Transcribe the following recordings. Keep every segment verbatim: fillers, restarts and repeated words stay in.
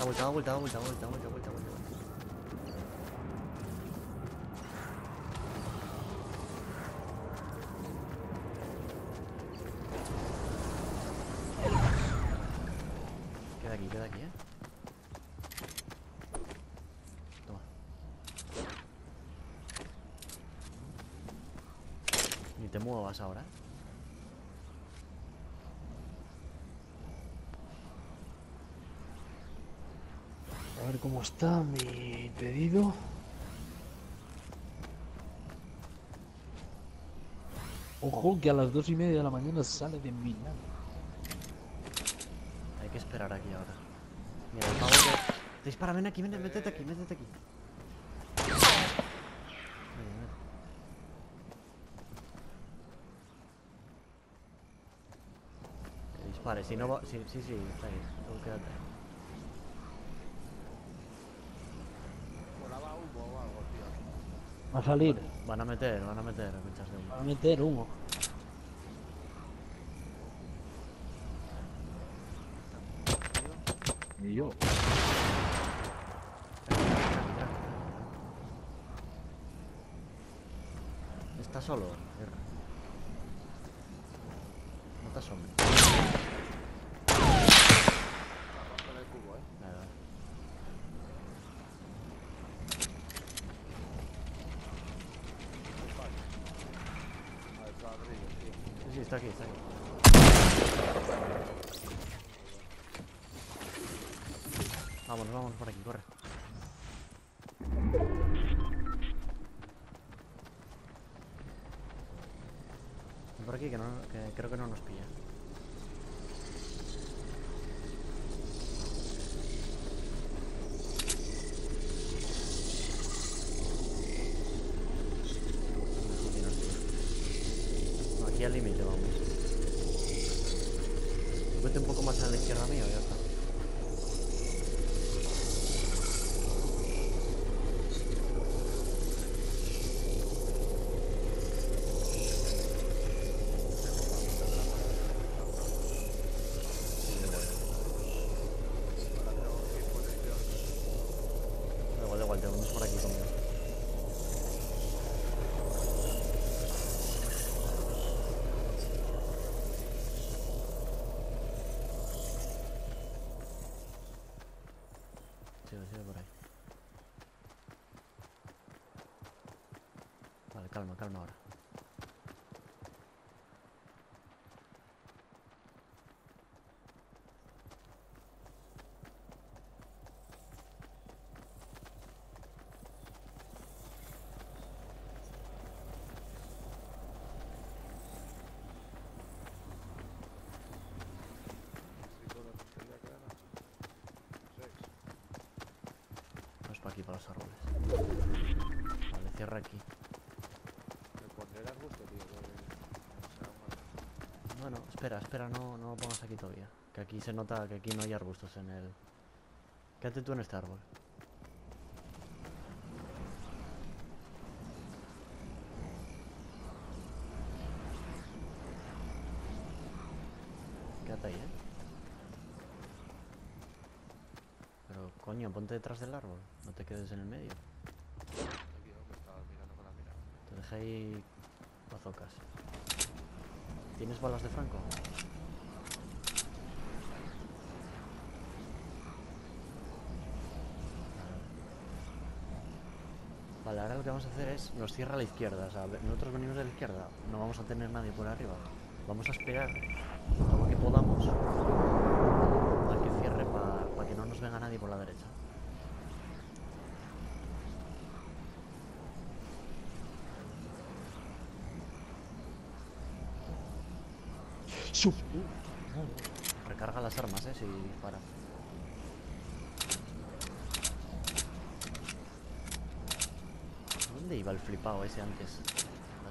vuelta, da vuelta, da vuelta, da vuelta, da vuelta, vuelta, vuelta, vuelta. Queda aquí, queda aquí, eh. Toma. Ni te muevas ahora, eh. A ver cómo está mi pedido. Ojo que a las dos y media de la mañana sale de Milán. Hay que esperar aquí ahora. Mira, el pavo que... Te dispara, ven aquí, ven, métete aquí, métete aquí. Vete, vete. Que dispare, si no va... Sí, sí, sí, está ahí. Tú quédate. Volaba humo o algo, tío. Va a salir. Van a meter, van a meter conchas de humo. Va a meter humo. Y yo. Está solo, Guerra. No te asomes. Romper el cubo, eh. Nada. A ver, ladrillo, tío. Sí, sí, está aquí, está aquí. Vámonos, vámonos por aquí, corre. Ven por aquí, que, no, que creo que no nos pilla. Aquí nos pilla. No, aquí al límite vamos. Vete un poco más a la izquierda mía y ya está. Da igual, da igual, te vamos por aquí conmigo. Sigue, sigue por ahí. Vale, calma, calma ahora. Sí, con la tontería que gana. Seis. Vamos para aquí, para los árboles. Vale, cierra aquí. Me pondré el gusto, tío. Que sea una... Bueno, espera, espera, no, no lo pongas aquí todavía. Que aquí se nota que aquí no hay arbustos en el... Quédate tú en este árbol. Quédate ahí, ¿eh? Pero, coño, ponte detrás del árbol. No te quedes en el medio. Aquí no, que estaba mirando con la mirada. Te dejé ahí bazocas. ¿Tienes balas de Franco? Vale, ahora lo que vamos a hacer es... Nos cierra a la izquierda. O sea, nosotros venimos de la izquierda. No vamos a tener nadie por arriba. Vamos a esperar todo lo que podamos a que cierre para pa que no nos venga nadie por la derecha. Su- Recarga las armas, eh, si dispara. ¿Dónde iba el flipado ese antes? La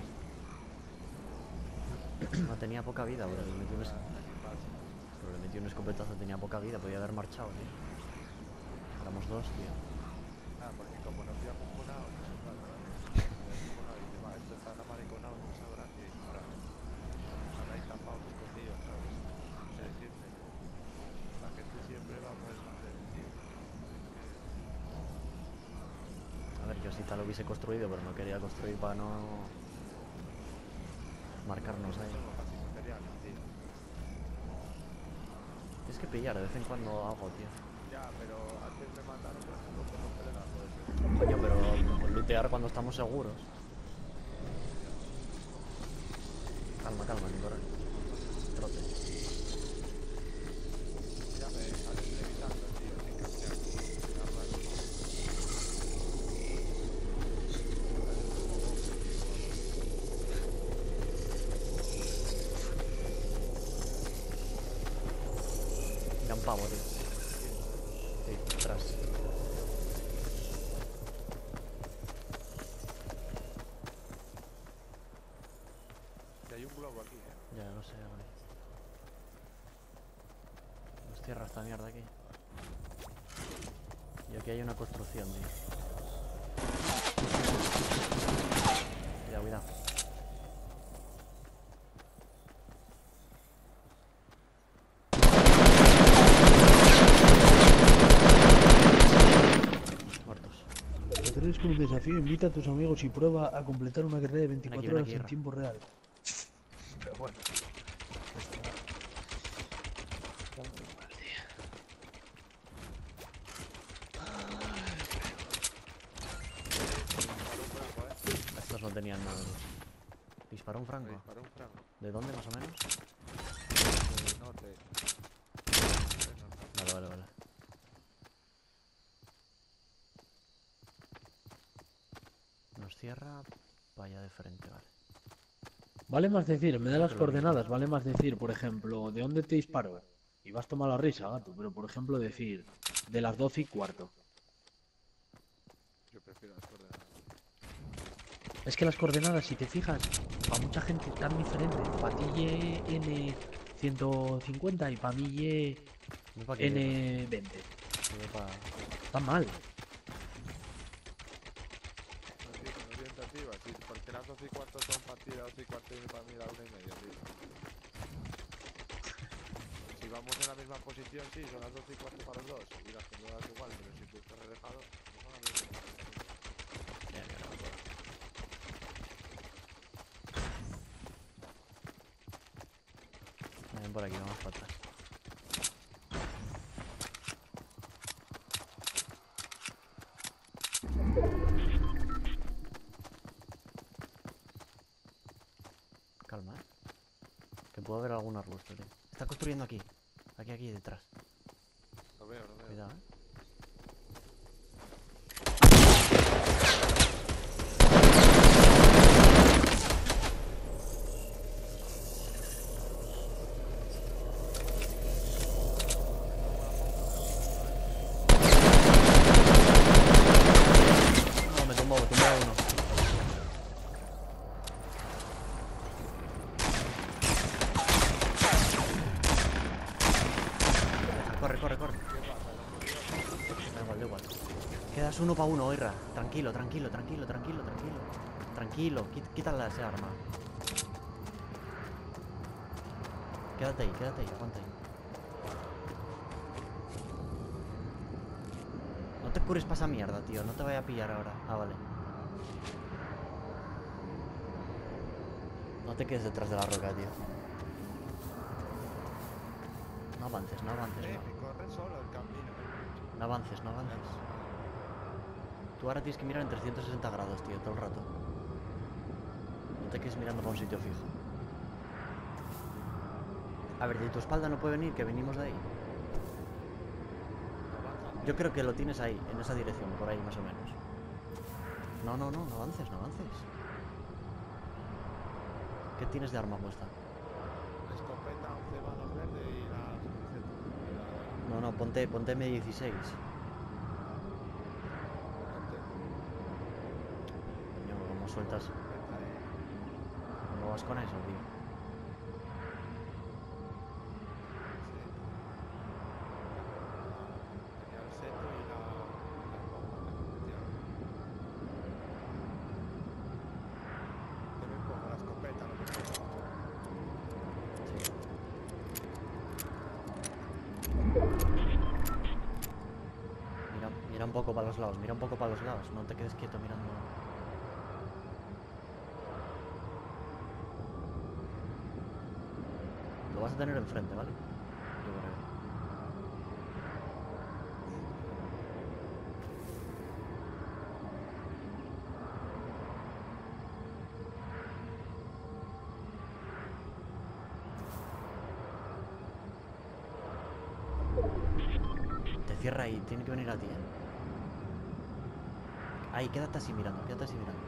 tontuti. No, tenía poca vida, bro. Le metí un, es... pero le metí un escopetazo, tenía poca vida, podía haber marchado, tío. Éramos dos, tío. Ah, porque como no fui apunconado, no sé cuál, ¿verdad? Me apunconado y dice, va, estos están amariconados, no sabrán qué disparar. Están ahí tapados, escondidos, ¿sabes? No sé decirte. La gente siempre va por el más débil, tío. Quizá lo hubiese construido, pero no quería construir para no marcarnos ahí. Somos casi materiales, tío. Tienes que pillar de vez en cuando algo, tío. Ya, pero antes me mataron, por ejemplo, por los pelenazos. Coño, pero pues, lootear cuando estamos seguros. Calma, calma, sin correr. Trote. Ya me salen levitando, tío, sin caminar. Ya, vale. Mira un pavo, tío. Sí, atrás. Y hay un globo aquí, eh. Ya, no sé, vale. Nos cierra esta mierda aquí. Y aquí hay una construcción, tío. Cuidado, cuidado. Muertos. Te atreves con un desafío, invita a tus amigos y prueba a completar una carrera de veinticuatro Aquí, ven horas aquí, en Ra. tiempo real. Pero bueno. Estos no tenían nada. Disparó un Me franco. disparó un franco. ¿De dónde más o menos? Del norte. Del norte. Vale, vale, vale. Nos cierra vaya de frente, vale. Vale más decir, me da las Creo que lo mismo. coordenadas, vale más decir, por ejemplo, ¿de dónde te disparo? Y vas a tomar la risa, gato, pero por ejemplo decir, de las doce y cuarto. Yo prefiero las coordenadas. Es que las coordenadas, si te fijas, para mucha gente tan diferente. Para ti Y N ciento cincuenta y para mí Y No pa' que N veinte. llegue pa- Está mal. No, tío, son orientativas. Sí, porque las dos y cuarto son para ti, las dos y cuarto y para mí la una y media, tío. Si vamos en la misma posición, sí, son las dos y cuarto para los dos. Y las coordenadas igual, pero si tú estás alejado, no son las mismas. Bien, bien, bien. Ven por aquí, vamos para atrás. Calma, eh. Que puede haber algún arbusto, tío. Está construyendo aquí. Aquí, aquí, detrás. Lo veo, lo veo. Cuidado, eh. No, me tumbó, me tumbó uno. Corre, corre, corre. Da igual, da igual. Quedas uno para uno, Irra. Tranquilo, tranquilo, tranquilo, tranquilo, tranquilo. Tranquilo, quí- quítala ese arma. Quédate ahí, quédate ahí, aguanta ahí. No te cures para esa mierda, tío. No te vaya a pillar ahora. Ah, vale. No te quedes detrás de la roca, tío. No avances, no avances, Eh, no. que corre solo el camino, eh. No avances, no avances. Tú ahora tienes que mirar en trescientos sesenta grados, tío, todo el rato. No te quedes mirando para un sitio fijo. A ver, de tu espalda no puede venir, que venimos de ahí. Avanza. Yo creo que lo tienes ahí, en esa dirección, por ahí más o menos. No, no, no, no avances, no avances. ¿Qué tienes de arma puesta? La escopeta, once balas verde y la camiseta. No, no, ponte, ponte M dieciséis. Coño, ¿cómo sueltas? ¿Cómo vas con eso, tío? Tenía el seto y la... la escopeta, Yo me pongo la escopeta, lo que sea. Mira, mira un poco para los lados, mira un poco para los lados, no te quedes quieto mirando. Lo vas a tener enfrente, ¿vale? Yo creo. Te cierra ahí, tiene que venir a ti, ¿eh? Ahí, quédate así mirando, quédate así mirando.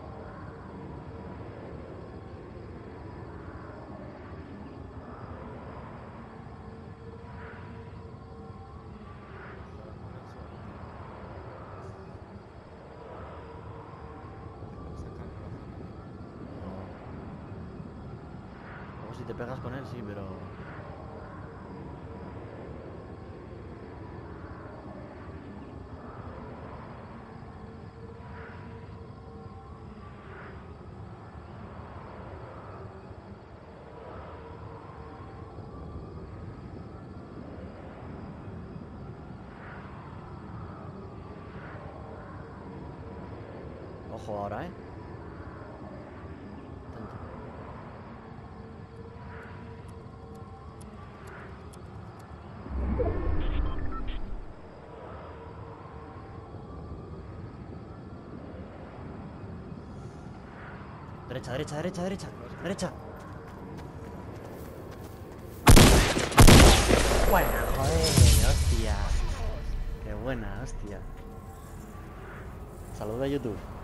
No. Luego si te pegas con él, sí, pero... Ojo ahora, ¿eh? Atento. Derecha, derecha, derecha, derecha, derecha. Buena, joder, hostia. Qué buena, hostia. Saluda a YouTube.